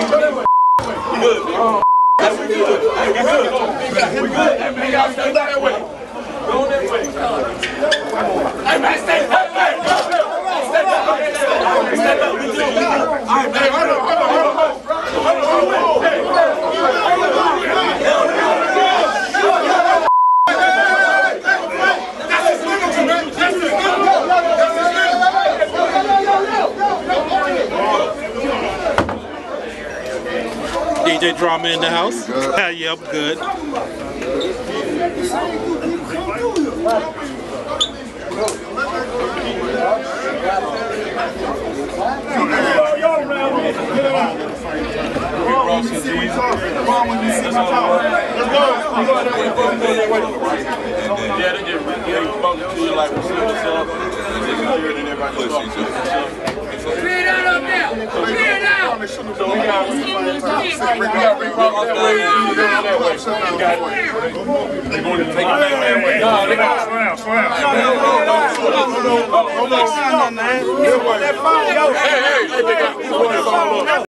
DJ Drama in the house. Yeah, I'm good. Clear that up now! Clear it out! So we got Reebok that way, you go that way. They're going to take it back that way. No, they got swam. Hold on, man. Hey, they got